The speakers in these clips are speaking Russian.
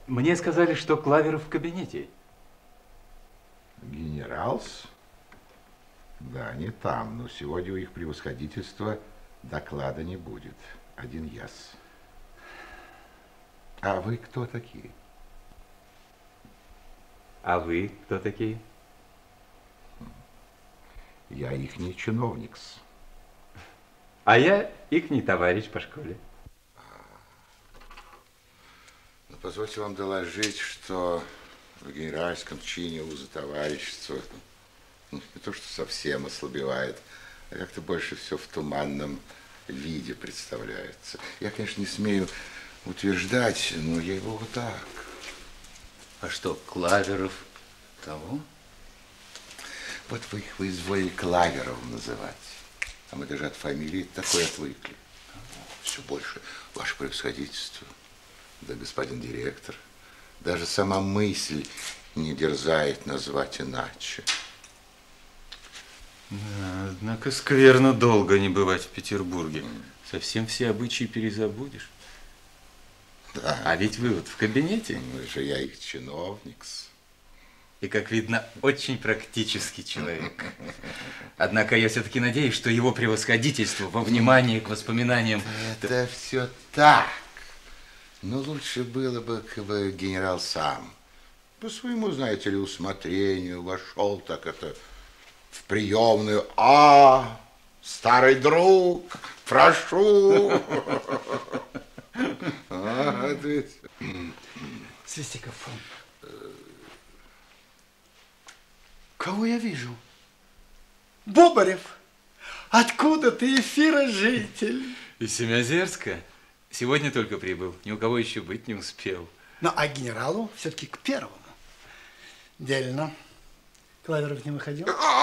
Мне сказали, что Клаверов в кабинете. Генералс? Да, не там, но сегодня у их превосходительства доклада не будет. Один яс. А вы кто такие? А вы кто такие? Я ихний чиновникс. А я ихний товарищ по школе. Но позвольте вам доложить, что в генеральском чине узы товарищества не то, что совсем ослабевает, а как-то больше все в туманном виде представляется. Я, конечно, не смею утверждать, но ей-богу так. А что, Клаверов того? Вот вы их изволили Клаверовым называть. А мы даже от фамилии такой отвыкли. Все больше ваше превосходительство. Да, господин директор. Даже сама мысль не дерзает назвать иначе. Да, однако скверно долго не бывать в Петербурге. Совсем все обычаи перезабудешь. Да. А ведь вы вот в кабинете. Ну, же я их чиновник. И, как видно, очень практический человек. Однако я все-таки надеюсь, что его превосходительство во внимании к воспоминаниям... Это все так. Но лучше было бы, как бы генерал сам по своему, знаете ли, усмотрению вошел так это в приемную. А, старый друг, прошу. Свистиков, кого я вижу? Бобарев, откуда ты, эфирожитель? Из Семиозерска. Сегодня только прибыл, ни у кого еще быть не успел. Ну, а генералу все-таки к первому. Дельно. Клаверов не выходил?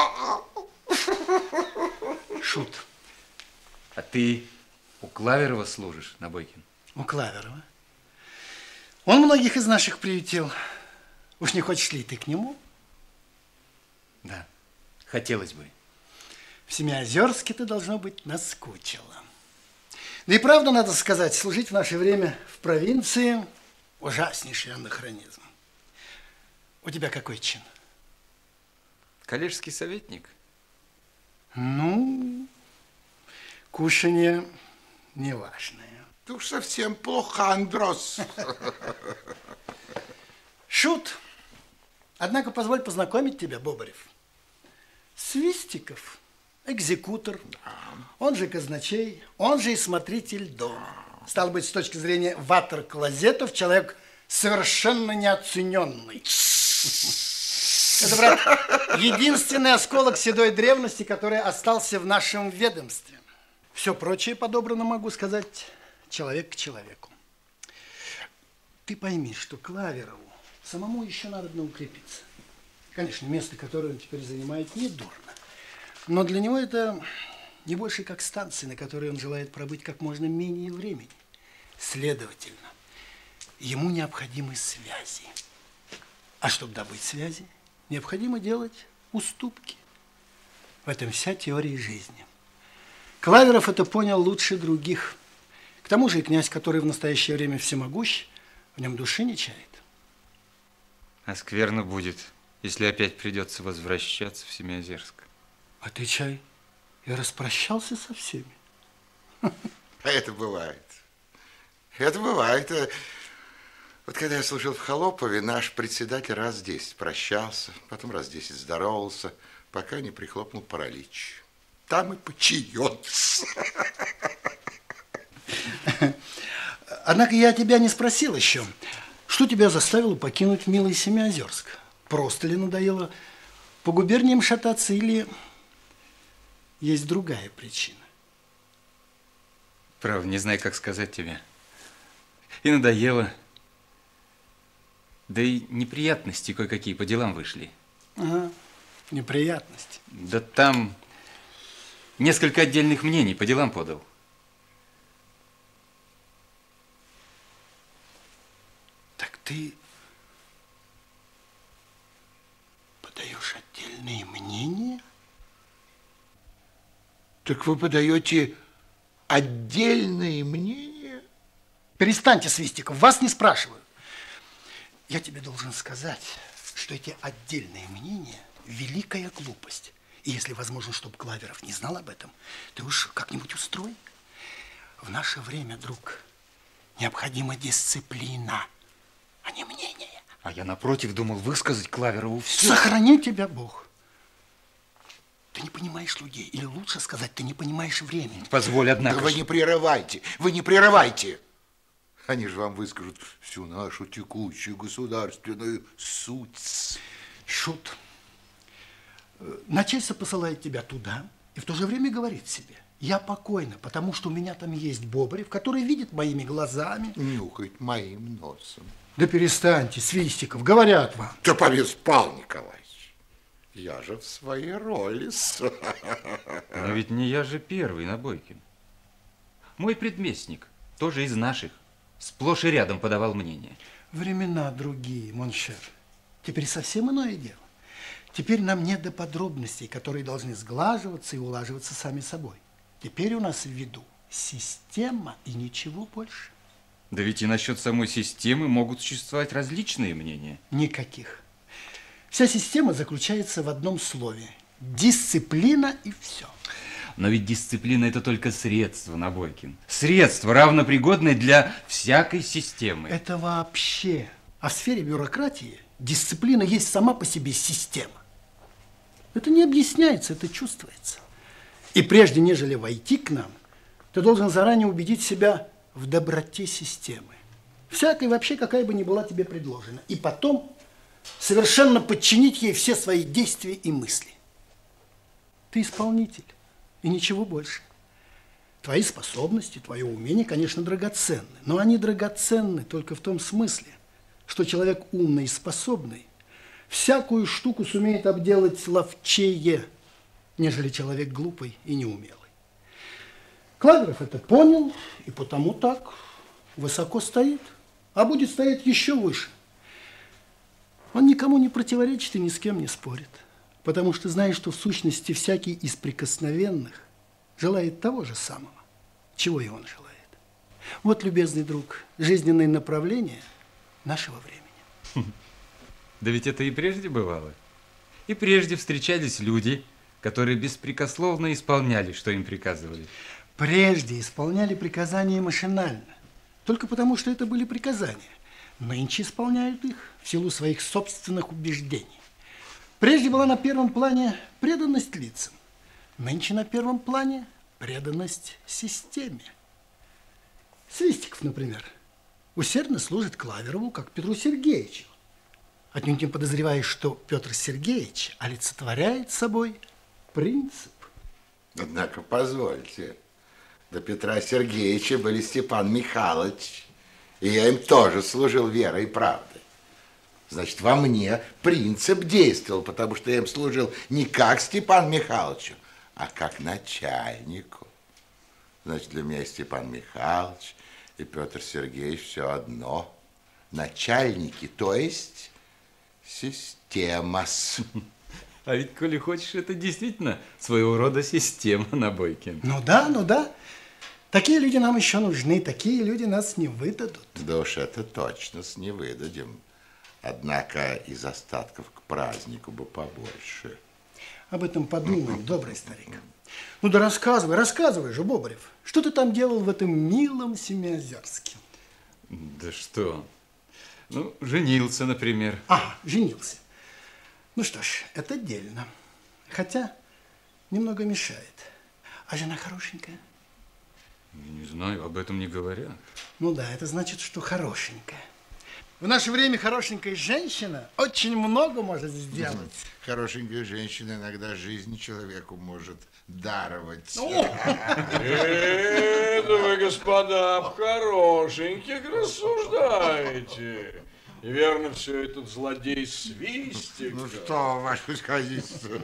Шут. А ты у Клаверова служишь, Набойкин? У Клаверова. Он многих из наших приютил. Уж не хочешь ли ты к нему? Да, хотелось бы. В Семиозерске ты, должно быть, наскучила. Да и правда, надо сказать, служить в наше время в провинции – ужаснейший анахронизм. У тебя какой чин? Коллежский советник? Ну, кушанье неважное. Ты уж совсем плохо, Андрос. Шут. Однако позволь познакомить тебя, Бобарев. Свистиков, экзекутор, он же казначей, он же и смотритель дома. Стало быть, с точки зрения ватер-клозетов, человек совершенно неоцененный. Это, брат, единственный осколок седой древности, который остался в нашем ведомстве. Все прочее подобрано, могу сказать, человек к человеку. Ты пойми, что Клаверову самому еще надо укрепиться. Конечно, место, которое он теперь занимает, не дурно. Но для него это не больше как станция, на которой он желает пробыть как можно менее времени. Следовательно, ему необходимы связи. А чтобы добыть связи, необходимо делать уступки. В этом вся теория жизни. Клаверов это понял лучше других. К тому же и князь, который в настоящее время всемогущ, в нем души не чает. А скверно будет, если опять придется возвращаться в Семиозерск. А ты, чай, и распрощался со всеми? А это бывает. Это бывает. Вот когда я служил в Холопове, наш председатель раз 10 прощался, потом раз 10 здоровался, пока не прихлопнул паралич. Там и почается. Однако я тебя не спросил еще, что тебя заставило покинуть милый Семиозерск? Просто ли надоело по губерниям шататься или есть другая причина? Правда, не знаю, как сказать тебе. И надоело. Да и неприятности кое-какие по делам вышли. Ага, неприятности. Да там несколько отдельных мнений по делам подал. Так ты подаешь отдельные мнения? Так вы подаете отдельные мнения? Перестаньте, Свистиков, вас не спрашиваю. Я тебе должен сказать, что эти отдельные мнения – великая глупость. И если возможно, чтобы Клаверов не знал об этом, ты уж как-нибудь устрой. В наше время, друг, необходима дисциплина, а не мнение. А я, напротив, думал высказать Клаверову все. Сохрани тебя Бог. Ты не понимаешь людей, или лучше сказать, ты не понимаешь времени. Позволь, однако. Да вы не прерывайте, вы не прерывайте. Они же вам выскажут всю нашу текущую государственную суть. Шут. Начальство посылает тебя туда и в то же время говорит себе: я покойна, потому что у меня там есть Бобрев, который видит моими глазами. Нюхает моим носом. Да перестаньте, Свистиков, говорят вам. Да повес Павел Николаевич, я же в своей роли. Но ведь не я же первый, Набойкин. Мой предместник, тоже из наших, сплошь и рядом подавал мнение. Времена другие, моншер. Теперь совсем иное дело. Теперь нам нет до подробностей, которые должны сглаживаться и улаживаться сами собой. Теперь у нас в виду система и ничего больше. Да ведь и насчет самой системы могут существовать различные мнения. Никаких. Вся система заключается в одном слове. Дисциплина и все. Но ведь дисциплина – это только средство, Набойкин. Средство, равнопригодное для всякой системы. Это вообще. А в сфере бюрократии дисциплина есть сама по себе система. Это не объясняется, это чувствуется. И прежде, нежели войти к нам, ты должен заранее убедить себя в доброте системы. Всякой вообще, какая бы ни была тебе предложена. И потом совершенно подчинить ей все свои действия и мысли. Ты исполнитель, и ничего больше. Твои способности, твое умение, конечно, драгоценны. Но они драгоценны только в том смысле, что человек умный и способный всякую штуку сумеет обделать ловчее, нежели человек глупый и неумелый. Клаверов это понял, и потому так высоко стоит, а будет стоять еще выше. Он никому не противоречит и ни с кем не спорит, потому что знает, что в сущности всякий из прикосновенных желает того же самого, чего и он желает. Вот, любезный друг, жизненное направление нашего времени. Да ведь это и прежде бывало. И прежде встречались люди, которые беспрекословно исполняли, что им приказывали. Прежде исполняли приказания машинально, только потому, что это были приказания. Нынче исполняют их в силу своих собственных убеждений. Прежде была на первом плане преданность лицам, нынче на первом плане преданность системе. Свистиков, например, усердно служит Клаверову, как Петру Сергеевичу, отнюдь не подозревая, что Петр Сергеевич олицетворяет собой принцип. Однако, позвольте, до Петра Сергеевича были Степан Михайлович, и я им тоже служил верой и правдой. Значит, во мне принцип действовал, потому что я им служил не как Степану Михайловичу, а как начальнику. Значит, для меня Степан Михайлович и Петр Сергеевич все одно. Начальники, то есть система-с. А ведь, коли хочешь, это действительно своего рода система, Набойкин. Ну да. Такие люди нам еще нужны, такие люди нас не выдадут. Да уж это точно не выдадим. Однако из остатков к празднику бы побольше. Об этом подумаем, добрый старик. Ну да рассказывай же, Бобрев. Что ты там делал в этом милом Семиозерске? Да что? Ну, женился, например. Ага, женился. Ну что ж, это дельно. Хотя немного мешает. А жена хорошенькая? Не знаю, об этом не говорят. Ну да, это значит, что хорошенькая. В наше время хорошенькая женщина очень много может сделать. Хорошенькая женщина иногда жизнь человеку может даровать. Это вы, господа, об хорошеньких рассуждаете. И верно, все этот злодей Свистик. Ну что, ваше происходительство?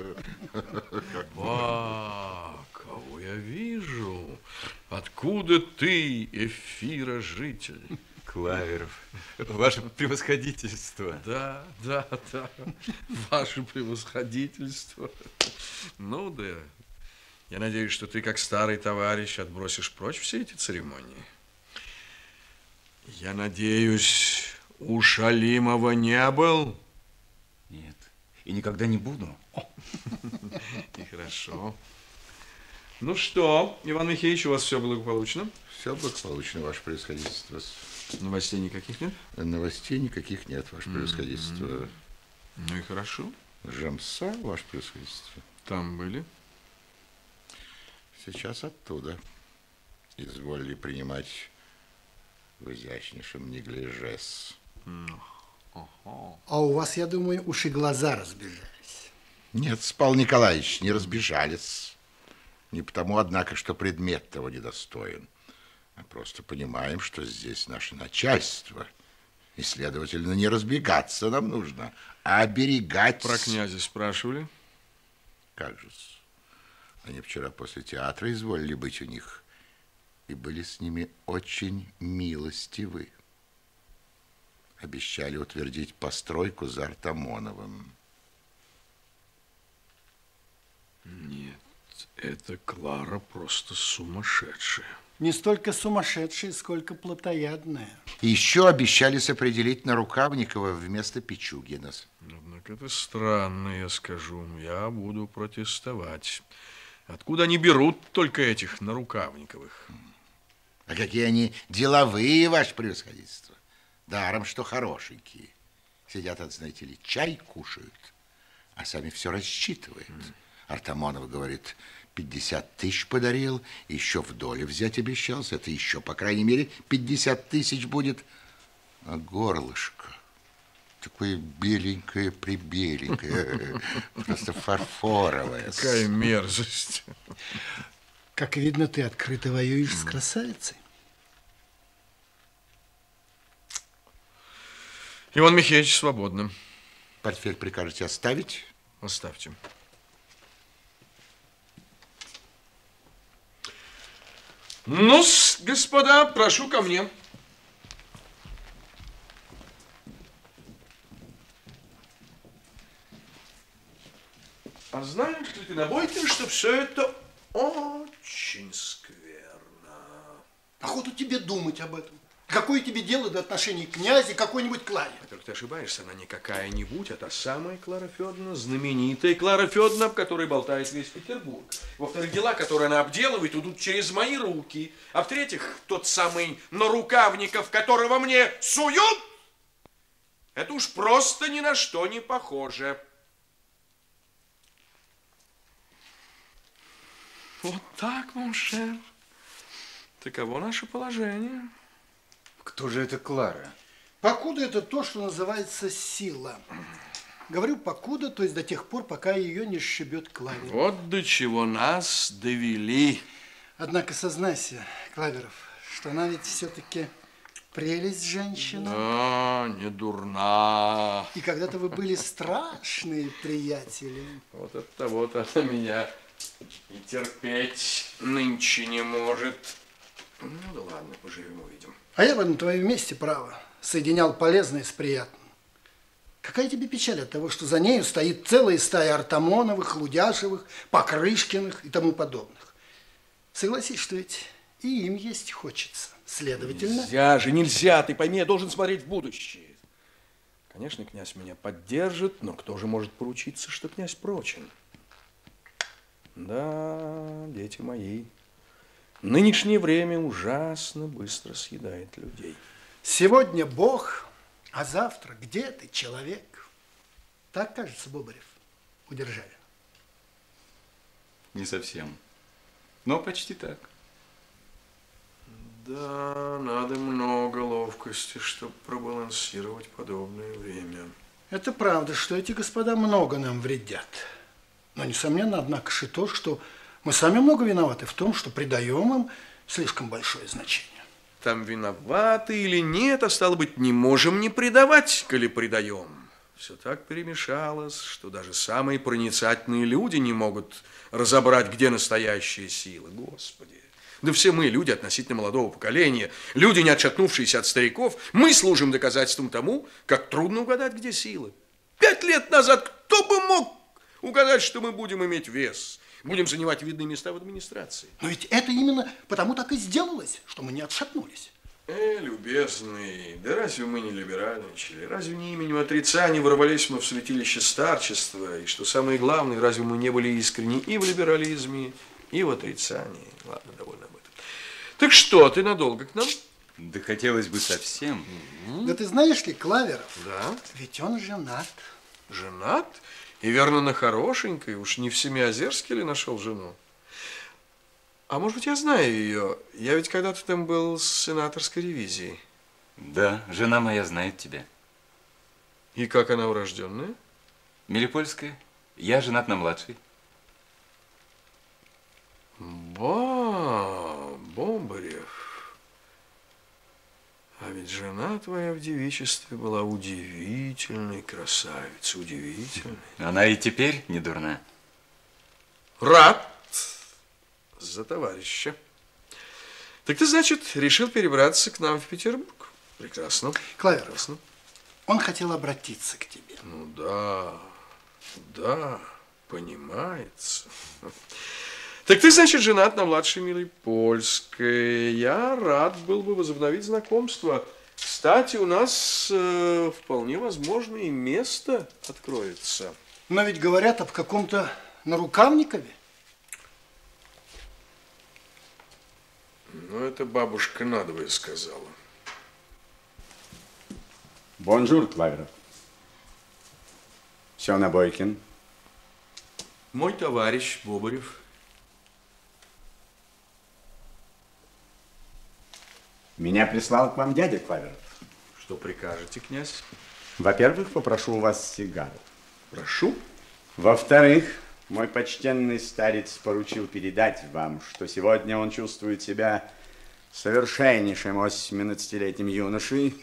Кого я вижу? Откуда ты, эфирожитель? Клаверов, ваше превосходительство. Да. Ваше превосходительство. Ну да. Я надеюсь, что ты, как старый товарищ, отбросишь прочь все эти церемонии. Я надеюсь, У Шалимова не был? Нет. И никогда не буду. И хорошо. Ну что, Иван Михеевич, у вас все благополучно? Все благополучно, ваше превосходительство. Новостей никаких нет? Новостей никаких нет, ваше превосходительство. Ну и хорошо. Жемса, ваше превосходительство. Там были? Сейчас оттуда. Изволили принимать в изящнейшем неглижес. А у вас, я думаю, уж и глаза разбежались. Нет, Павел Николаевич, не разбежались. Не потому, однако, что предмет того недостоин, а просто понимаем, что здесь наше начальство, и, следовательно, не разбегаться нам нужно, а оберегать... Про князя спрашивали? Как же-с. Они вчера после театра изволили быть у них, и были с ними очень милостивы. Обещали утвердить постройку за Артамоновым. Нет, эта Клара просто сумасшедшая. Не столько сумасшедшая, сколько плотоядная. И еще обещались определить Нарукавникова вместо Пичугина. Однако это странно, я скажу. Я буду протестовать. Откуда они берут только этих Нарукавниковых? А какие они деловые, ваше превосходительство. Даром, что хорошенькие. Сидят, знаете ли, чай кушают, а сами все рассчитывают. Артамонов говорит, 50 тысяч подарил, еще в доле взять обещался. Это еще, по крайней мере, 50 тысяч будет. А горлышко такое беленькое-прибеленькое, просто фарфоровое. Какая мерзость. Как видно, ты открыто воюешь с красавицей. Иван Михеевич, свободно. Портфель прикажете оставить? Оставьте. Ну, господа, прошу ко мне. А знаешь ли ты, Набойкин, что все это очень скверно? Охоту тебе думать об этом. Какое тебе дело до отношений князя и какой-нибудь Кларе? Во-первых, ты ошибаешься, она не какая-нибудь, а та самая Клара Федоровна, знаменитая Клара Федоровна, об которой болтает весь Петербург. Во-вторых, дела, которые она обделывает, идут через мои руки. А в-третьих, тот самый Нарукавников, которого мне суют, это уж просто ни на что не похоже. Вот так, моншер. Таково наше положение. Кто же это Клара? Покуда это то, что называется сила. Говорю покуда, то есть до тех пор, пока ее не сшибет Клавер. Вот до чего нас довели. Однако сознайся, Клаверов, что она ведь все-таки прелесть женщина. Да, не дурна. И когда-то вы были страшные приятели. Вот от того-то она меня и терпеть нынче не может. Ну да ладно, поживем, увидим. А я бы на твоем месте, право, соединял полезное с приятным. Какая тебе печаль от того, что за нею стоит целая стая Артамоновых, Лудяшевых, Покрышкиных и тому подобных? Согласись, что ведь и им есть хочется. Следовательно... Нельзя, ты пойми, я должен смотреть в будущее. Конечно, князь меня поддержит, но кто же может поручиться, что князь прочен? Да, дети мои, нынешнее время ужасно быстро съедает людей. Сегодня Бог, а завтра где ты, человек? Так, кажется, Бобарев удержали. Не совсем. Но почти так. Да, надо много ловкости, чтобы пробалансировать подобное время. Это правда, что эти господа много нам вредят. Но, несомненно, однако же то, что мы сами много виноваты в том, что придаем им слишком большое значение. Там виноваты или нет, а стало быть, не можем не предавать, коли предаем. Все так перемешалось, что даже самые проницательные люди не могут разобрать, где настоящая сила. Господи! Да все мы, люди относительно молодого поколения, люди, не отшатнувшиеся от стариков, мы служим доказательством тому, как трудно угадать, где сила. 5 лет назад кто бы мог угадать, что мы будем иметь вес, будем занимать видные места в администрации? Но ведь это именно потому так и сделалось, что мы не отшатнулись. Любезный, да разве мы не либеральничали? Разве не именем отрицания ворвались мы в святилище старчества? И что самое главное, разве мы не были искренни и в либерализме, и в отрицании? Ладно, довольно об этом. Так что, ты надолго к нам? Да хотелось бы совсем. Да ты знаешь ли, Клаверов, Да. ведь он женат. Женат? И верно, на хорошенькой. Уж не в Семиозерске ли нашел жену? А может быть, я знаю ее. Я ведь когда-то там был с сенаторской ревизией. Да, жена моя знает тебя. И как она урожденная? Мелипольская. Я женат на младшей. Бомбарев. А ведь жена твоя в девичестве была удивительной красавицей, удивительной. Она и теперь не дурна. Рад за товарища. Так ты, значит, решил перебраться к нам в Петербург? Прекрасно. Клаверов, Прекрасно. он хотел обратиться к тебе. Ну да, понимается. Так ты, значит, женат на младшей милой Польской. Я рад был бы возобновить знакомство. Кстати, у нас вполне возможно и место откроется. Но ведь говорят об каком-то нарукавникове. Ну, это бабушка надвое сказала. Бонжур, Клаверов. Все на Бойкин. Мой товарищ Бобарев. Меня прислал к вам дядя Клаверов. Что прикажете, князь? Во-первых, попрошу у вас сигару. Прошу. Во-вторых, мой почтенный старец поручил передать вам, что сегодня он чувствует себя совершеннейшим 18-летним юношей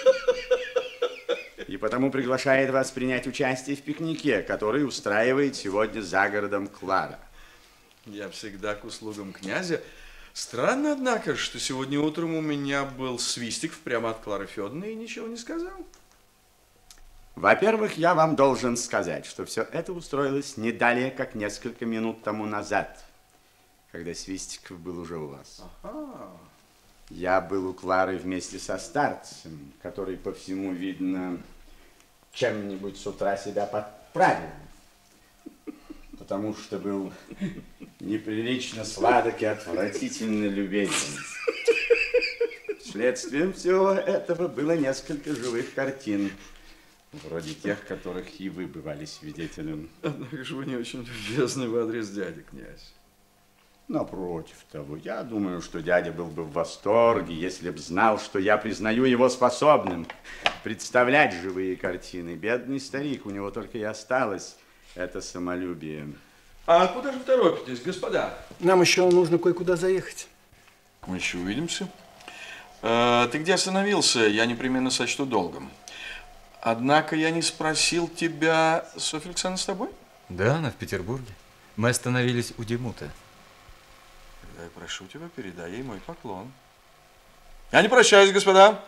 и потому приглашает вас принять участие в пикнике, который устраивает сегодня за городом Клара. Я всегда к услугам князя. Странно, однако, что сегодня утром у меня был Свистиков прямо от Клары Федоровны и ничего не сказал. Во-первых, я вам должен сказать, что все это устроилось не далее, как несколько минут тому назад, когда Свистиков был уже у вас. Ага. Я был у Клары вместе со старцем, который, по всему видно, чем-нибудь с утра себя подправил, потому что был неприлично сладок и отвратительно любезен. Следствием всего этого было несколько живых картин, вроде тех, которых и вы бывали свидетелем. Однако же вы не очень любезны в адрес дяди, князь. Напротив того, я думаю, что дядя был бы в восторге, если б знал, что я признаю его способным представлять живые картины. Бедный старик, у него только и осталось это самолюбие. А куда же вы торопитесь, господа? Нам еще нужно кое-куда заехать. Мы еще увидимся. Ты где остановился? Я непременно сочту долгом. Однако я не спросил тебя, Софья Александровна с тобой? Да, она в Петербурге. Мы остановились у Демута. Тогда я прошу тебя, передай ей мой поклон. Я не прощаюсь, господа.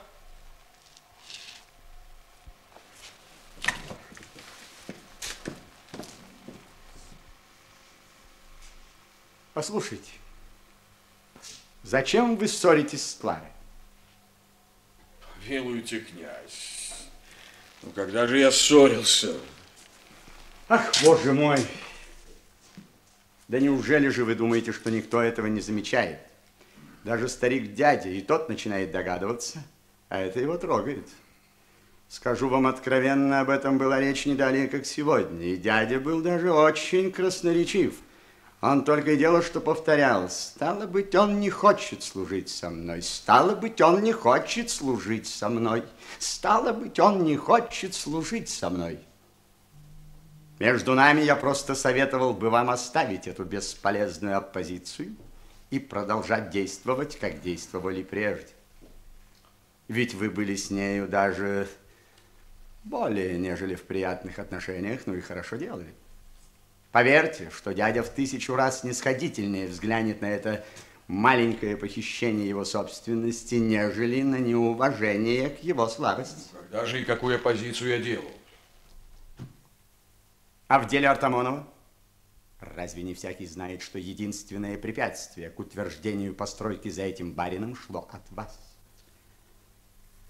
Послушайте, зачем вы ссоритесь с Кларой? Милуйте, князь. Ну, когда же я ссорился? Ах, боже мой! Да неужели же вы думаете, что никто этого не замечает? Даже старик-дядя, и тот начинает догадываться, а это его трогает. Скажу вам откровенно, об этом была речь не далее, как сегодня, и дядя был даже очень красноречив. Он только и делал, что повторял: стало быть, он не хочет служить со мной, стало быть, он не хочет служить со мной, стало быть, он не хочет служить со мной. Между нами я просто советовал бы вам оставить эту бесполезную оппозицию и продолжать действовать, как действовали прежде. Ведь вы были с нею даже более, нежели в приятных отношениях, ну и хорошо делали. Поверьте, что дядя в 1000 раз снисходительнее взглянет на это маленькое похищение его собственности, нежели на неуважение к его слабости. Когда же и какую оппозицию я делал? А в деле Артамонова? Разве не всякий знает, что единственное препятствие к утверждению постройки за этим барином шло от вас?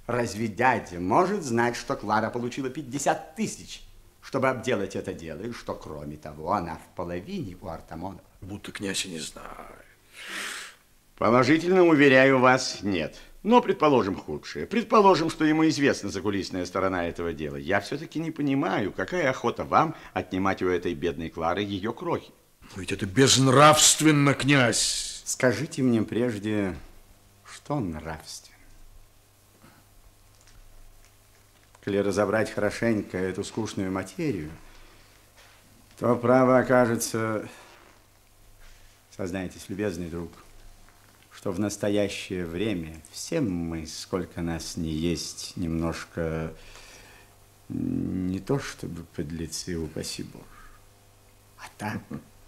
Разве дядя может знать, что Клара получила 50 тысяч, чтобы обделать это дело, и что, кроме того, она в половине у Артамонова? Будто князь и не знает. Положительно, уверяю вас, нет. Но предположим худшее. Предположим, что ему известна закулисная сторона этого дела. Я все-таки не понимаю, какая охота вам отнимать у этой бедной Клары ее крохи. Но ведь это безнравственно, князь. Скажите мне прежде, что нравственно? Коли разобрать хорошенько эту скучную материю, то право окажется, сознайтесь, любезный друг, что в настоящее время все мы, сколько нас не есть, немножко не то чтобы подлецы, упаси Боже, а так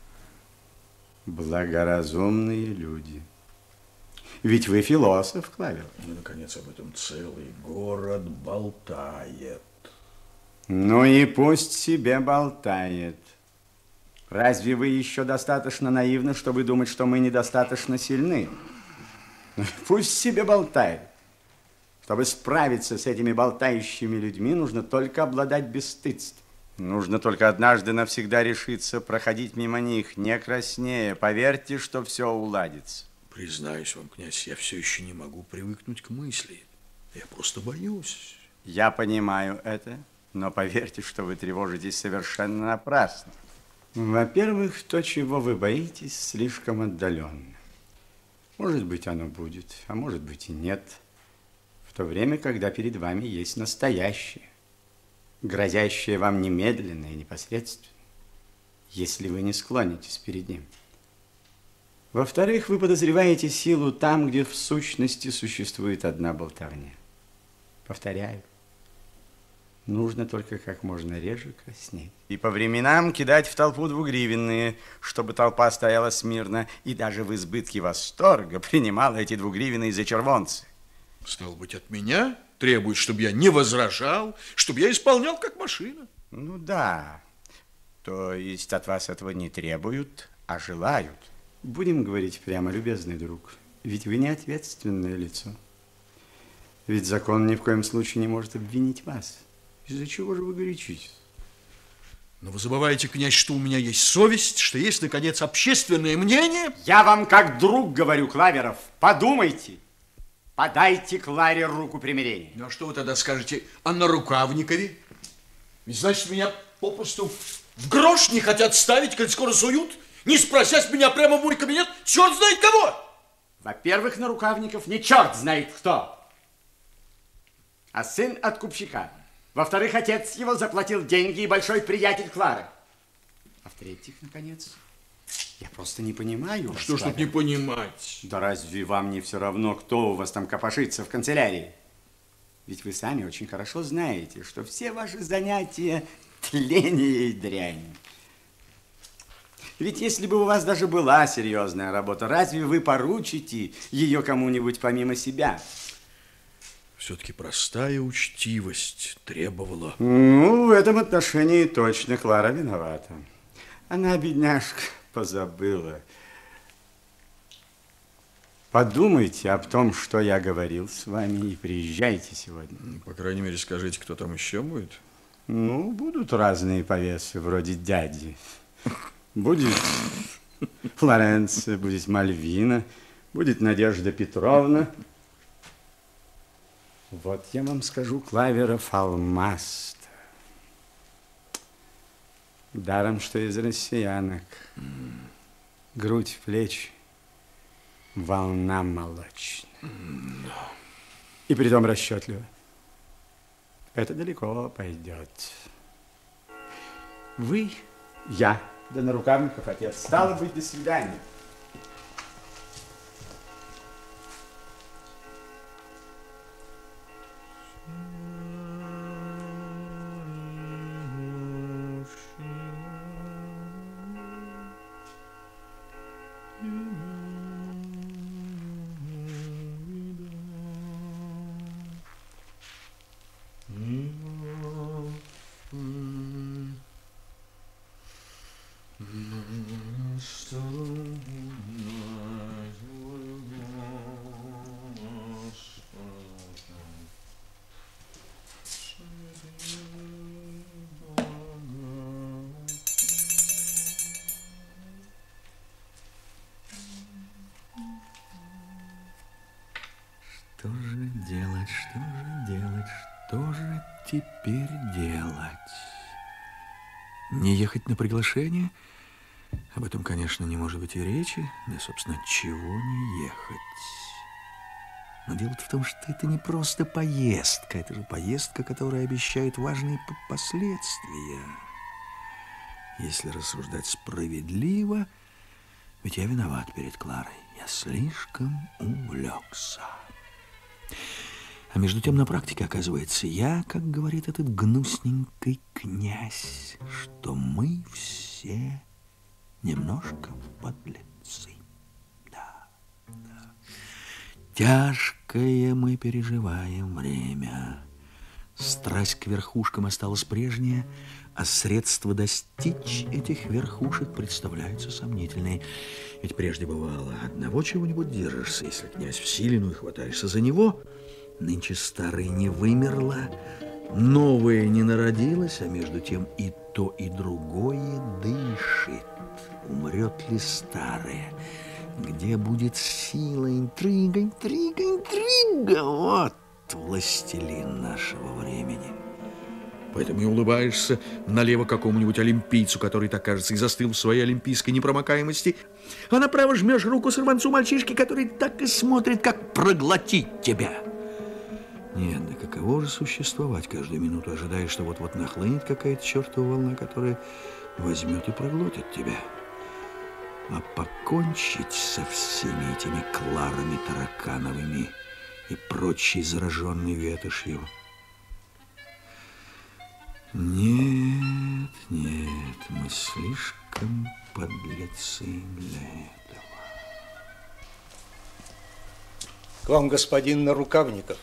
благоразумные люди. Ведь вы философ, Клавер. И, наконец, об этом целый город болтает. Ну и пусть себе болтает. Разве вы еще достаточно наивны, чтобы думать, что мы недостаточно сильны? Пусть себе болтает. Чтобы справиться с этими болтающими людьми, нужно только обладать бесстыдством. Нужно только однажды навсегда решиться проходить мимо них, не краснея. Поверьте, что все уладится. Признаюсь вам, князь, я все еще не могу привыкнуть к мысли. Я просто боюсь. Я понимаю это, но поверьте, что вы тревожитесь совершенно напрасно. Во-первых, то, чего вы боитесь, слишком отдаленно. Может быть, оно будет, а может быть и нет. В то время, когда перед вами есть настоящее, грозящее вам немедленно и непосредственно, если вы не склонитесь перед ним. Во-вторых, вы подозреваете силу там, где в сущности существует одна болтовня. Повторяю, нужно только как можно реже краснеть. И по временам кидать в толпу двугривенные, чтобы толпа стояла смирно и даже в избытке восторга принимала эти двугривенные за червонцы. Стало быть, от меня требует, чтобы я не возражал, чтобы я исполнял как машина. Ну да, то есть от вас этого не требуют, а желают. Будем говорить прямо, любезный друг, ведь вы не ответственное лицо. Ведь закон ни в коем случае не может обвинить вас. Из-за чего же вы горячитесь? Но вы забываете, князь, что у меня есть совесть, что есть, наконец, общественное мнение. Я вам как друг говорю, Клаверов, подумайте. Подайте Кларе руку примирения. Ну, а что вы тогда скажете о Нарукавникове? Ведь, значит, меня попросту в грош не хотят ставить, коль скоро суют, не спросясь меня прямо в мой кабинет, черт знает кого. Во-первых, Нарукавников не черт знает кто, а сын откупщика. Во-вторых, отец его заплатил деньги и большой приятель Клары. А в-третьих, наконец, я просто не понимаю вас, Что ж тут не понимать? Да разве вам не все равно, кто у вас там копошится в канцелярии? Ведь вы сами очень хорошо знаете, что все ваши занятия тление и дрянь. Ведь если бы у вас даже была серьезная работа, разве вы поручите ее кому-нибудь помимо себя? Все-таки простая учтивость требовала. Ну, в этом отношении точно Клара виновата. Она, бедняжка, позабыла. Подумайте об том, что я говорил с вами, и приезжайте сегодня. По крайней мере, скажите, кто там еще будет? Ну, будут разные повесы, вроде дяди. Будет Флоренция, будет Мальвина, будет Надежда Петровна. Вот я вам скажу, Клаверов алмаз. Даром, что из россиянок. Грудь, плечи, волна молочная. И притом расчетливо. Это далеко пойдет. Вы, я, да Нарукавников отец. Стало быть, до свидания. Что Что же делать, что же делать, что же теперь делать? Не ехать на приглашение? Об этом, конечно, не может быть и речи. Да, собственно, чего не ехать? Но дело в том, что это не просто поездка. Это же поездка, которая обещает важные последствия. Если рассуждать справедливо, ведь я виноват перед Кларой. Я слишком увлекся. А между тем на практике, оказывается, я, как говорит этот гнусненький князь, что мы все немножко подлецы. Да. Тяжкое мы переживаем время. Страсть к верхушкам осталась прежняя, а средства достичь этих верхушек представляются сомнительные. Ведь прежде бывало, одного чего-нибудь держишься, если князь в силе, ну и хватаешься за него. Нынче старое не вымерло, новое не народилось, а между тем и то, и другое дышит. Умрет ли старое? Где будет сила, интрига, интрига, интрига? Вот властелин нашего времени. Поэтому и улыбаешься налево какому-нибудь олимпийцу, который, так кажется, и застыл в своей олимпийской непромокаемости, а направо жмешь руку сорванцу-мальчишке, который так и смотрит, как проглотить тебя. Нет, да каково же существовать каждую минуту, ожидая, что вот-вот нахлынет какая-то чертова волна, которая возьмет и проглотит тебя. А покончить со всеми этими Кларами Таракановыми и прочей зараженной ветошью. Нет, нет, мы слишком подлецы для этого. К вам, господин Нарукавников.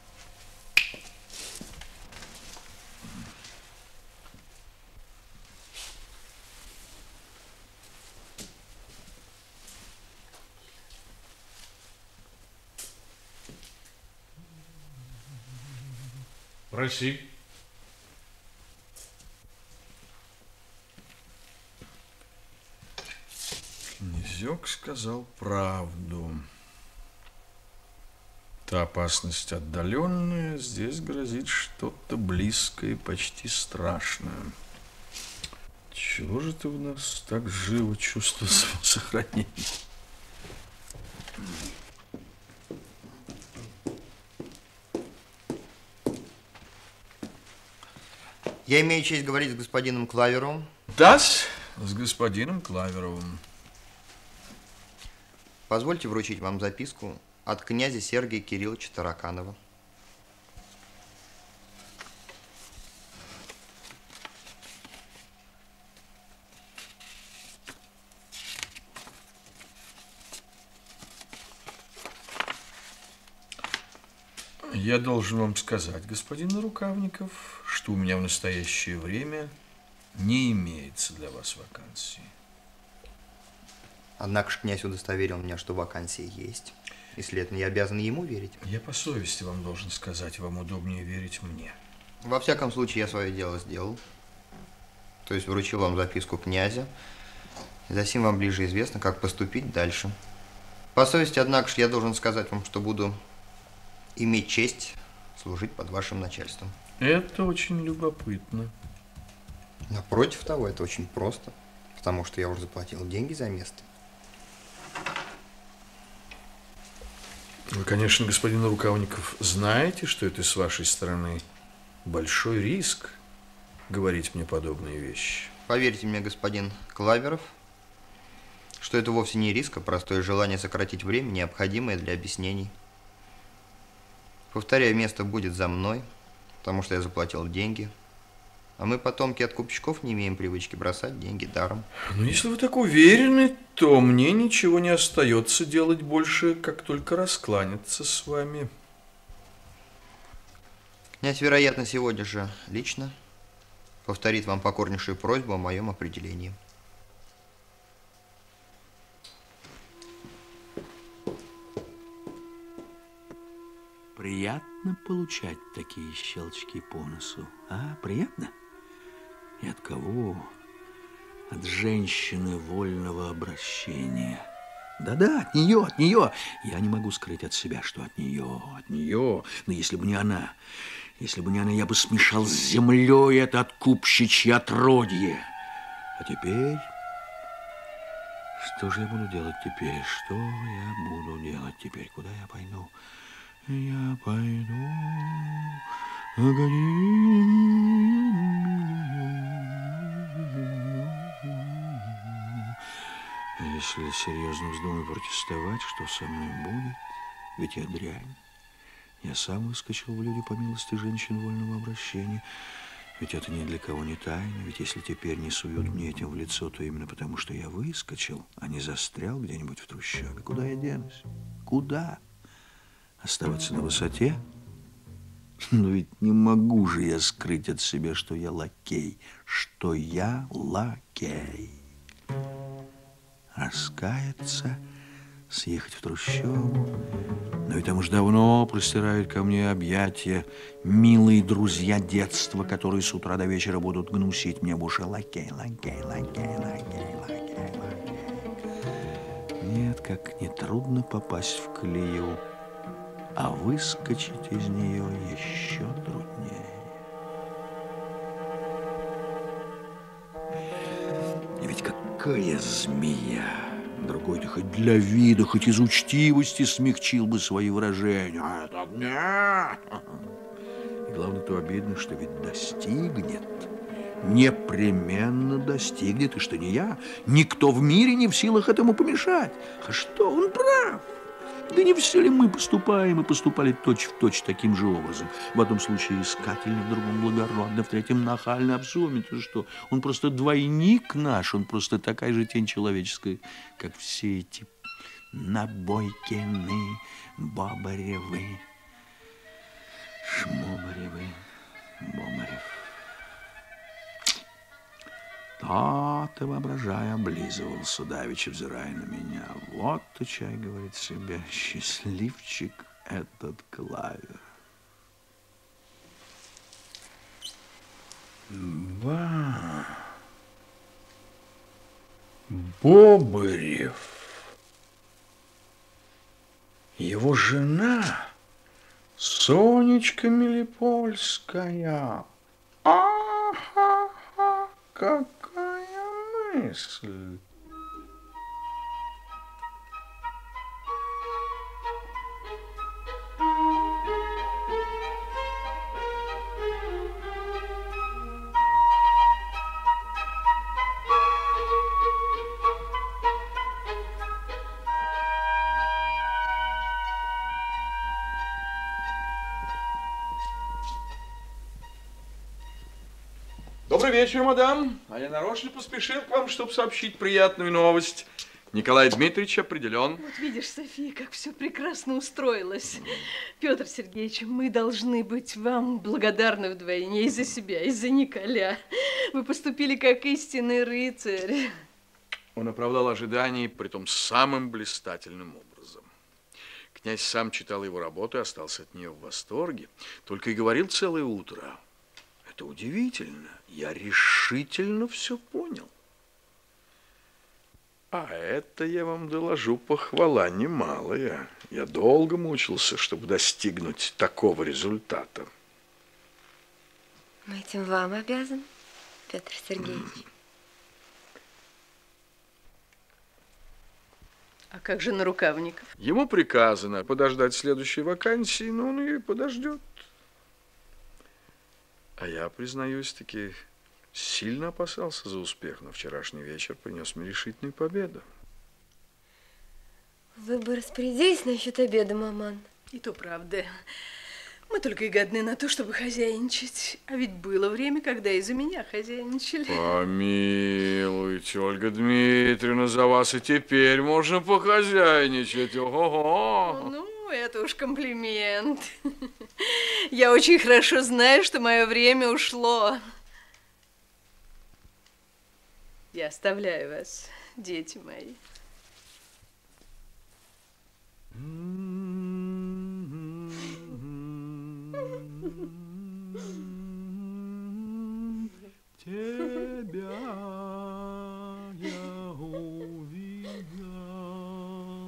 Проси. Князек сказал правду. Та опасность отдаленная, здесь грозит что-то близкое, почти страшное. Чего же ты в нас так живо чувство самосохранения? Я имею честь говорить с господином Клаверовым. Да-с, с господином Клаверовым. Позвольте вручить вам записку от князя Сергия Кирилловича Тараканова. Я должен вам сказать, господин Нарукавников, что у меня в настоящее время не имеется для вас вакансии. Однако же князь удостоверил меня, что вакансия есть. И, следовательно, я обязан ему верить. Я по совести вам должен сказать, вам удобнее верить мне. Во всяком случае, я свое дело сделал. То есть вручил вам записку князя. И засим вам ближе известно, как поступить дальше. По совести, однако же, я должен сказать вам, что буду иметь честь служить под вашим начальством. Это очень любопытно. Напротив того, это очень просто. Потому что я уже заплатил деньги за место. Вы, конечно, господин Нарукавников, знаете, что это с вашей стороны большой риск говорить мне подобные вещи. Поверьте мне, господин Клаверов, что это вовсе не риск, а простое желание сократить время, необходимое для объяснений. Повторяю, место будет за мной, потому что я заплатил деньги. А мы, потомки откупщиков, не имеем привычки бросать деньги даром. Ну, если вы так уверены, то мне ничего не остается делать больше, как только раскланяться с вами. Князь, вероятно, сегодня же лично повторит вам покорнейшую просьбу о моем определении. Приятно получать такие щелчки по носу. А, приятно? И от кого? От женщины вольного обращения. Да-да, от нее, от нее. Я не могу скрыть от себя, что от нее, от нее. Но если бы не она, я бы смешал с землей это откупщичье отродье. А теперь... Что же я буду делать теперь? Что я буду делать теперь? Куда я пойду? Я пойду... Если серьезно вздумаю протестовать, что со мной будет? Ведь я дрянь. Я сам выскочил в люди по милости женщин вольного обращения. Ведь это ни для кого не тайна. Ведь если теперь не суют мне этим в лицо, то именно потому, что я выскочил, а не застрял где-нибудь в трущобе. Куда я денусь? Куда? Оставаться на высоте? Но ведь не могу же я скрыть от себя, что я лакей. Что я лакей. Раскаяться, съехать в трущобу. Но ведь там уж давно простирают ко мне объятия милые друзья детства, которые с утра до вечера будут гнусить мне в уши: лакей, лакей, лакей, лакей, лакей, лакей. Нет, как нетрудно попасть в колею, а выскочить из нее еще труднее. И ведь какая змея! Другой-то хоть для вида, хоть из учтивости смягчил бы свои выражения. А этот нет. И главное-то обидно, что ведь достигнет. Непременно достигнет, и что не я, никто в мире не в силах этому помешать. А что, он прав. Да не все ли мы поступаем и поступали точь-в-точь таким же образом? В одном случае искательно, в другом благородно, в третьем нахально. А в сумме-то что? Он просто двойник наш, он просто такая же тень человеческая, как все эти Набойкины, Бобаревы, Шмобаревы, Бобарев. Тот, воображая, облизывался давеча, взирая на меня. Вот ты, чай, говорит себе, счастливчик этот Клавер. Ба. Бобарев. Его жена Сонечка Мелипольская. Ага, какая мысль. Добрый вечер, мадам. А я нарочно поспешил к вам, чтобы сообщить приятную новость. Николай Дмитриевич определен. Вот видишь, София, как все прекрасно устроилось. Петр Сергеевич, мы должны быть вам благодарны вдвойне и за себя, и за Николя. Вы поступили как истинный рыцарь. Он оправдал ожидания, притом самым блистательным образом. Князь сам читал его работу и остался от нее в восторге. Только и говорил целое утро: это удивительно, я решительно все понял. А это, я вам доложу, похвала немалая. Я долго мучился, чтобы достигнуть такого результата. Мы этим вам обязаны, Петр Сергеевич. А как же Нарукавников? Ему приказано подождать следующей вакансии, но он ее и подождет. А я, признаюсь-таки, сильно опасался за успех, но вчерашний вечер принес мне решительную победу. Вы бы распорядились насчет обеда, маман? И то правда. Мы только и годны на то, чтобы хозяйничать. А ведь было время, когда и за меня хозяйничали. Помилуйте, Ольга Дмитриевна, за вас и теперь можно похозяйничать. Ого-го! Ну, это уж комплимент. Я очень хорошо знаю, что мое время ушло. Я оставляю вас, дети мои. Тебя я увидел.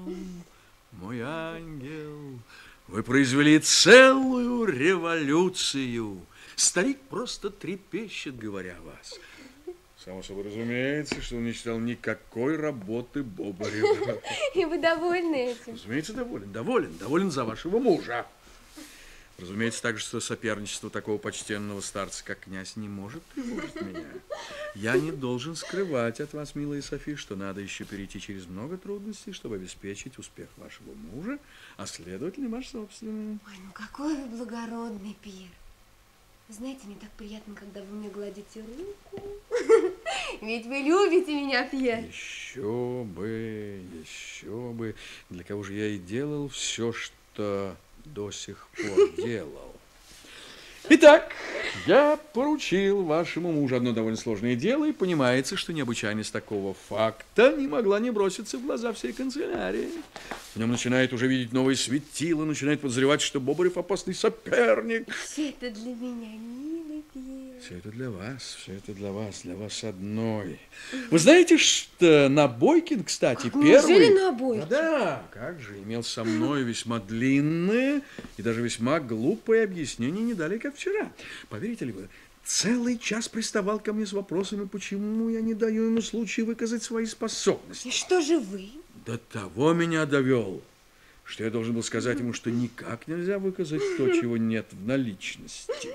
мой ангел, вы произвели целую революцию. Старик просто трепещет, говоря о вас. Само собой разумеется, что он не читал никакой работы Бобарева. И вы довольны этим? Разумеется, доволен за вашего мужа. Разумеется, также, что соперничество такого почтенного старца, как князь, не может тревожить меня. Я не должен скрывать от вас, милая София, что надо еще перейти через много трудностей, чтобы обеспечить успех вашего мужа, а следовательно, ваш собственный. Ой, ну какой вы благородный, Пьер. Вы знаете, мне так приятно, когда вы мне гладите руку. Ведь вы любите меня, Пьер. Еще бы. Для кого же я и делал все, что до сих пор делал. Итак, я поручил вашему мужу одно довольно сложное дело, и понимается, что необычайность такого факта не могла не броситься в глаза всей канцелярии. В нем начинает уже видеть новые светила, начинает подозревать, что Бобарев опасный соперник. Все это для меня, милый Пьер. Все это для вас одной. Вы знаете, что Набойкин, кстати, первый... Неужели Набойкин? Да, как же, имел со мной весьма длинное и даже весьма глупое объяснение не далее, как вчера. Поверите ли вы, целый час приставал ко мне с вопросами, почему я не даю ему случая выказать свои способности. И что же вы? До того меня довел, что я должен был сказать ему, что никак нельзя выказать то, чего нет в наличности.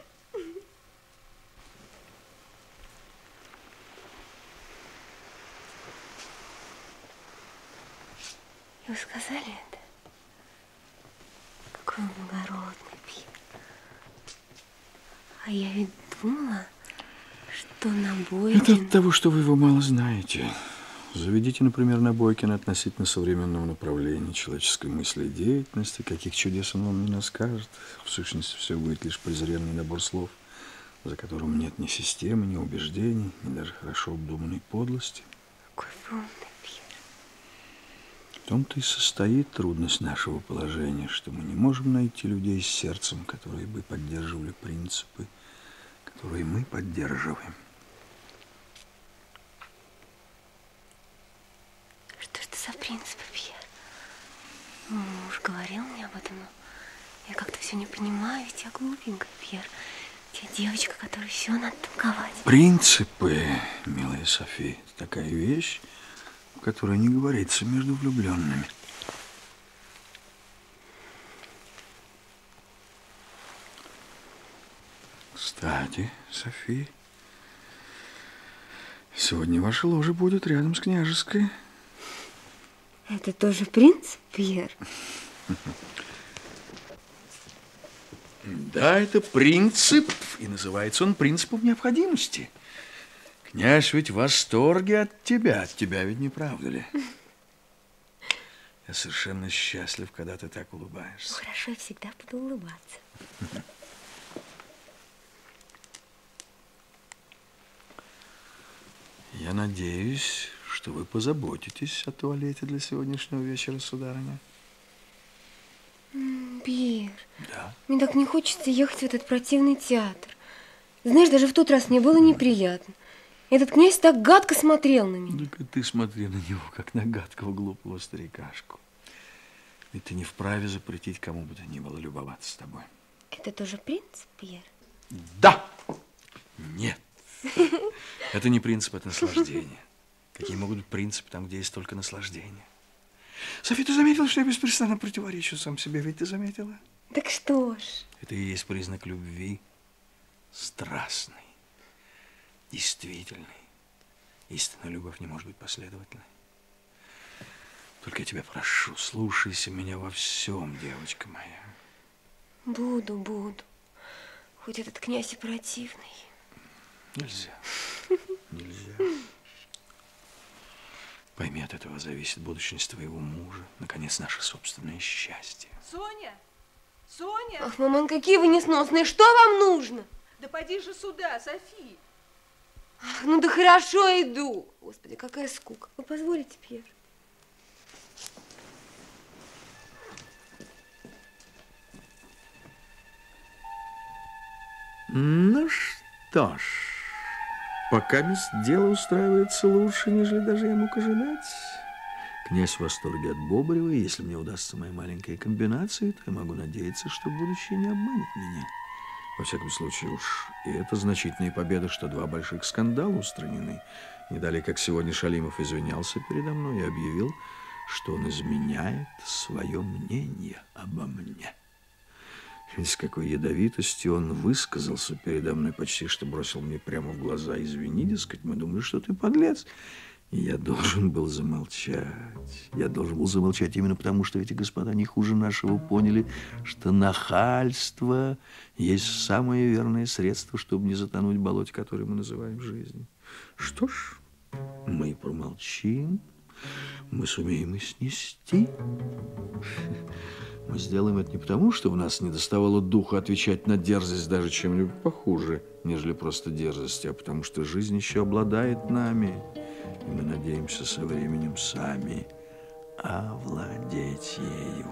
Вы сказали это? Какой он благородный, Пьер. А я ведь думала, что Набойкин... Это от того, что вы его мало знаете. Заведите, например, Набойкина относительно современного направления человеческой мысли и деятельности, каких чудес он вам не расскажет. В сущности, все будет лишь презренный набор слов, за которым нет ни системы, ни убеждений, ни даже хорошо обдуманной подлости. Какой вы умный, Пьер. В том-то и состоит трудность нашего положения, что мы не можем найти людей с сердцем, которые бы поддерживали принципы, которые мы поддерживаем. Что это за принципы, Пьер? Муж говорил мне об этом, но я как-то все не понимаю, ведь я глупенькая, Пьер. Я девочка, которой все надо толковать. Принципы, милая София, это такая вещь, которая не говорится между влюбленными. Кстати, София, сегодня ваша ложа будет рядом с княжеской. Это тоже принцип, Пьер? Да, это принцип, и называется он принципом необходимости. Князь ведь в восторге от тебя ведь не правда ли? Я совершенно счастлив, когда ты так улыбаешься. Ну, хорошо, я всегда буду улыбаться. Я надеюсь, что вы позаботитесь о туалете для сегодняшнего вечера, сударыня. Пьер, Да. мне так не хочется ехать в этот противный театр. Знаешь, даже в тот раз мне было неприятно. Этот князь так гадко смотрел на меня. Так и ты смотри на него, как на гадкого глупого старикашку. Ведь ты не вправе запретить кому бы то ни было любоваться с тобой. Это тоже принцип, Пьер? Да! Нет. Это не принцип, это наслаждение. Какие могут быть принципы там, где есть только наслаждение? София, ты заметила, что я беспрестанно противоречу сам себе? Ведь ты заметила? Так что ж. Это и есть признак любви страстной, действительной. Истинная любовь не может быть последовательной. Только я тебя прошу, слушайся меня во всем, девочка моя. Буду. Хоть этот князь и противный. Нельзя. Пойми, от этого зависит будущность твоего мужа, наконец, наше собственное счастье. Соня! Ах, маман, какие вы несносные! Что вам нужно? Да поди же сюда, Софи! Ах, ну да хорошо, иду. Господи, какая скука. Вы позволите, Пьер? Ну что ж, пока дело устраивается лучше, нежели даже я мог ожидать. Князь в восторге от Бобрева, и если мне удастся моя маленькая комбинация, то я могу надеяться, что будущее не обманет меня. Во всяком случае уж и это значительная победа, что 2 больших скандала устранены. Не далее, как сегодня Шалимов извинялся передо мной и объявил, что он изменяет свое мнение обо мне. И с какой ядовитостью он высказался передо мной, почти что бросил мне прямо в глаза: извини, дескать, мы думали, что ты подлец. И я должен был замолчать. Я должен был замолчать именно потому, что эти господа не хуже нашего поняли, что нахальство есть самое верное средство, чтобы не затонуть в болоте, которое мы называем жизнью. Что ж, мы промолчим, мы сумеем и снести. Мы сделаем это не потому, что в нас недоставало духа отвечать на дерзость даже чем-нибудь похуже, нежели просто дерзость, а потому что жизнь еще обладает нами. И мы надеемся со временем сами овладеть ею.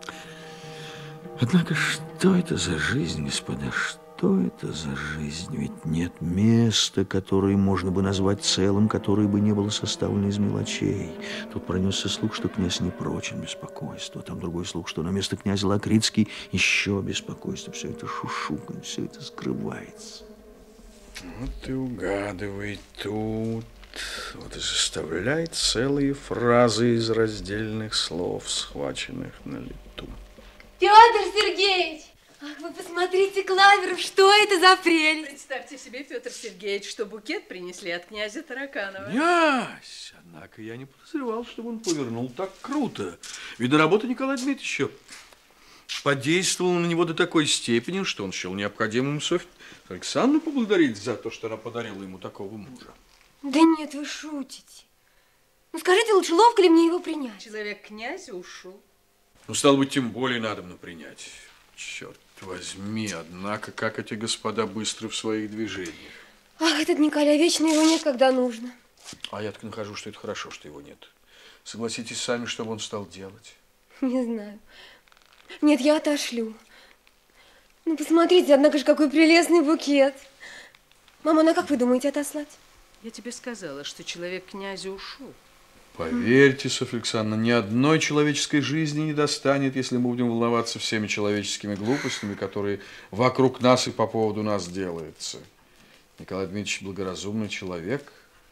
Однако, что это за жизнь, господа? Что это за жизнь? Ведь нет места, которое можно бы назвать целым, которое бы не было составлено из мелочей. Тут пронесся слух, что князь не прочен беспокойства. Там другой слух, что на место князя Лакритский еще беспокойство. Все это шушуканье, все это скрывается. Вот и угадывай тут. Вот и составляет целые фразы из раздельных слов, схваченных на лету. Петр Сергеевич! Ах, вы посмотрите, Клаверов, что это за прелесть! Представьте себе, Петр Сергеевич, что букет принесли от князя Тараканова. Князь! Однако я не подозревал, чтобы он повернул так круто. Видно, работа Николая Дмитриевича подействовала на него до такой степени, что он счел необходимым Софью Александровну поблагодарить за то, что она подарила ему такого мужа. Да нет, вы шутите. Ну, скажите лучше, ловко ли мне его принять? Человек князя ушел. Ну, стало быть, тем более надобно принять. Черт возьми, однако, как эти господа быстры в своих движениях. Ах, этот Николя, вечно его нет, когда нужно. А я так нахожу, что это хорошо, что его нет. Согласитесь сами, что он стал делать. Не знаю. Нет, я отошлю. Ну, посмотрите, однако же, какой прелестный букет. Мама, ну а как вы думаете отослать? Я тебе сказала, что человек князя ушел. Поверьте, Софья Александровна, ни одной человеческой жизни не достанет, если мы будем волноваться всеми человеческими глупостями, которые вокруг нас и по поводу нас делаются. Николай Дмитриевич благоразумный человек.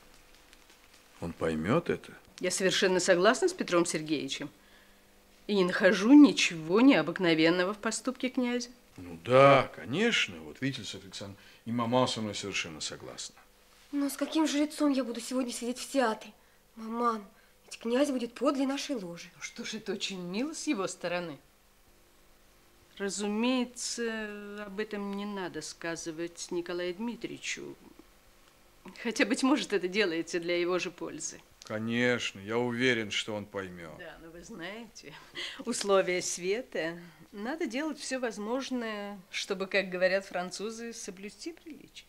Он поймет это. Я совершенно согласна с Петром Сергеевичем. И не нахожу ничего необыкновенного в поступке князя. Ну да, конечно. Вот видите, Софья Александровна, и мама со мной совершенно согласна. Но с каким же лицом я буду сегодня сидеть в театре? Маман, ведь князь будет подле нашей ложи. Ну что ж, это очень мило с его стороны. Разумеется, об этом не надо сказывать Николаю Дмитриевичу. Хотя, быть может, это делается для его же пользы. Конечно, я уверен, что он поймет. Да, но вы знаете, условия света, надо делать все возможное, чтобы, как говорят французы, соблюсти приличие.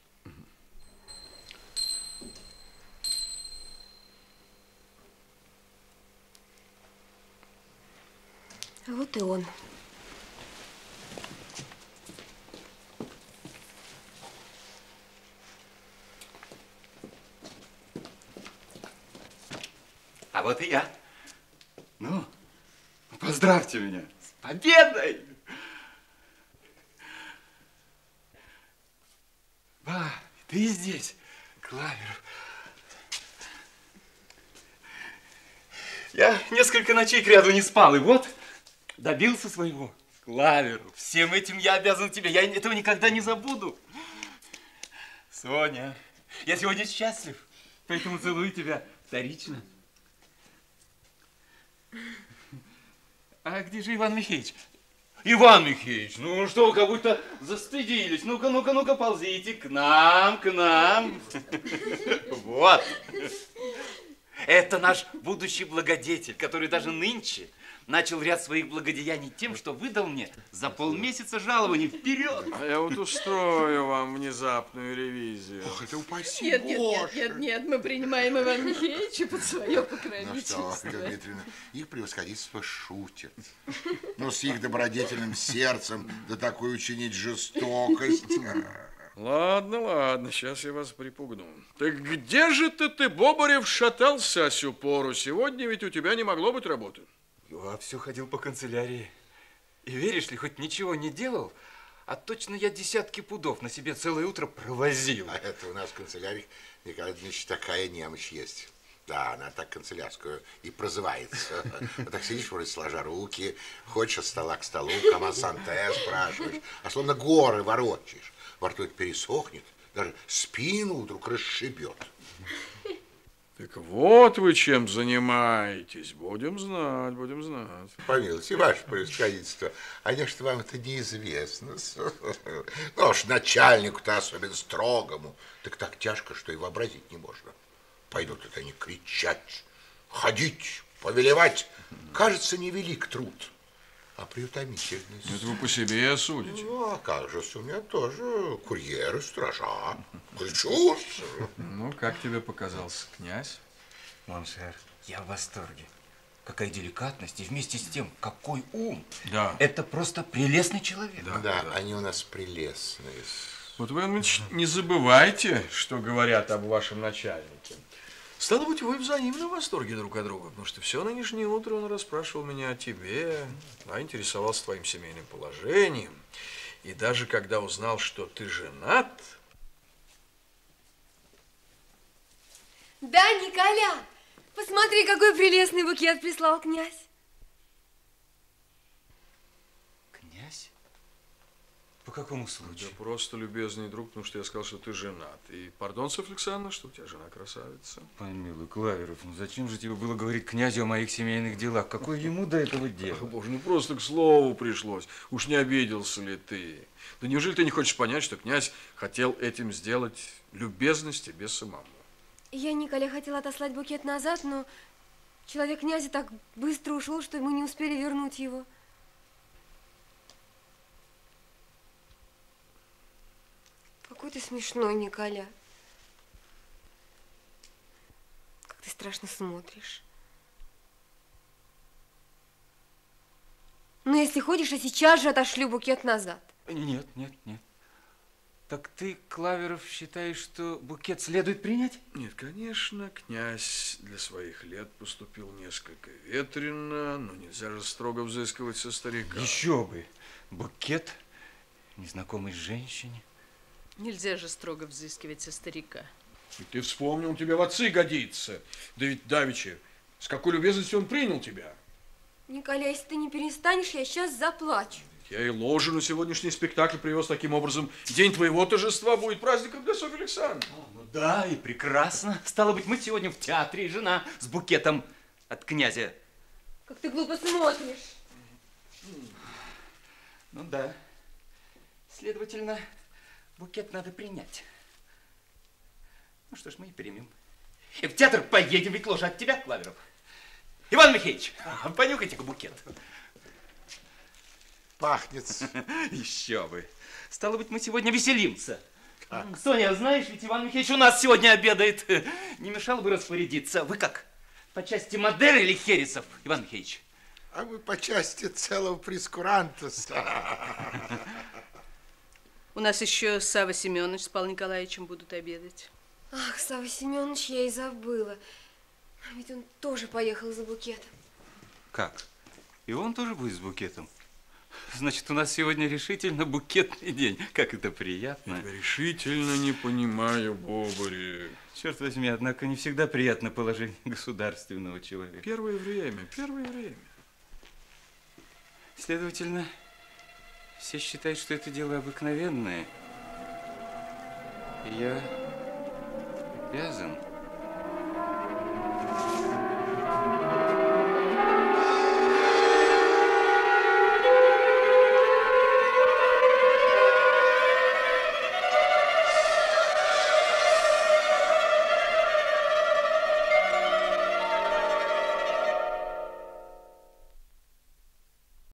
А вот и он. А вот и я. Ну, поздравьте меня с победой! Ба, ты здесь, Клаверов. Я несколько ночей кряду не спал, и вот добился своего. Клаверов, всем этим я обязан тебе. Я этого никогда не забуду. Соня, я сегодня счастлив, поэтому целую тебя вторично. А где же Иван Михеевич? Иван Михеевич, ну что вы как будто застыдились? Ну-ка, ну-ка, ну-ка, ползите к нам, к нам. Вот. Это наш будущий благодетель, который даже нынче начал ряд своих благодеяний тем, что выдал мне за полмесяца жалований вперед. А я вот устрою вам внезапную ревизию. Ох, это упаси Нет, Боже. нет, мы принимаем Ивана Михеевича под свое покровительство. Ну что, Ольга Дмитриевна, их превосходительство шутит. Но с их добродетельным сердцем да такой учинить жестокость. Ладно, ладно, сейчас я вас припугну. Так где же ты, Бобарев, шатался сю пору? Сегодня ведь у тебя не могло быть работы. Я все ходил по канцелярии. И веришь ли, хоть ничего не делал, а точно я десятки пудов на себе целое утро провозил. А это у нас в канцелярии, Николай Дмитриевич, такая немощь есть. Да, она так канцелярскую и прозывается. Вот так сидишь, вроде сложа руки, ходишь от стола к столу, коман-санте спрашиваешь, а словно горы ворочаешь. Во рту это пересохнет, даже спину вдруг расшибет. Так вот вы чем занимаетесь. Будем знать, будем знать. Помилуйте, ваше превосходительство, а не что вам это неизвестно. Ну уж начальнику-то особенно строгому, так тяжко, что и вообразить не можно. Пойдут это они кричать, ходить, повелевать. Кажется, невелик труд, а приутомительный. Это вы по себе судите. Ну, а как же, у меня тоже курьеры, стража. Кричу. Ну, как тебе показался князь? Моншер, я в восторге. Какая деликатность и вместе с тем, какой ум. Да. Это просто прелестный человек. Да, они у нас прелестные. Вот вы, Ильич, не забывайте, что говорят об вашем начальнике. Стало быть, вы взаимно в восторге друг от друга, потому что все нынешнее утро он расспрашивал меня о тебе, интересовался твоим семейным положением. И даже когда узнал, что ты женат... Да, Николя, посмотри, какой прелестный букет прислал князь. Князь? По какому случаю? Да просто, любезный друг, потому что я сказал, что ты женат. И пардон, Софья Александровна, что у тебя жена красавица. Помилуй, Клаверов, ну зачем же тебе было говорить князю о моих семейных делах? Какое ему до этого дело? Ах, боже, ну просто к слову пришлось. Уж не обиделся ли ты? Да неужели ты не хочешь понять, что князь хотел этим сделать любезность тебе самому? Я, Николя, хотела отослать букет назад, но человек князя так быстро ушел, что мы не успели вернуть его. Какой ты смешной, Николя. Как ты страшно смотришь. Ну, если ходишь, я сейчас же отошлю букет назад. Нет. Так ты, Клаверов, считаешь, что букет следует принять? Нет, конечно, князь для своих лет поступил несколько ветренно, но нельзя же строго взыскивать со старика. Еще бы. Букет незнакомой женщине. Нельзя же строго взыскивать со старика. И ты вспомнил, тебе в отцы годится. Да ведь давеча, с какой любезностью он принял тебя. Николя, если ты не перестанешь, я сейчас заплачу. Я и ложу на сегодняшний спектакль привез таким образом. День твоего торжества будет праздником для Софьи Александровны. Ну да, и прекрасно. Стало быть, мы сегодня в театре, и жена с букетом от князя. Как ты глупо смотришь. Ну да. Следовательно, букет надо принять. Ну что ж, мы и примем. И в театр поедем, ведь ложа от тебя, Клаверов. Иван Михеевич, понюхайте-ка букет. Пахнет. Еще бы. Стало быть, мы сегодня веселимся. Соня, знаешь, ведь Иван Михеевич у нас сегодня обедает. Не мешало бы распорядиться. Вы как? По части Мадеры или Хересов, Иван Михеевич? А мы по части целого прескуранта. У нас еще Савва Семенович с Павлом Николаевичем будут обедать. Ах, Савва Семенович, я и забыла. Ведь он тоже поехал за букетом. Как? И он тоже будет с букетом? Значит, у нас сегодня решительно букетный день. Как это приятно. Я решительно не понимаю, Бобарев. Черт возьми, однако не всегда приятно положение государственного человека. Первое время. Следовательно, все считают, что это дело обыкновенное. И я обязан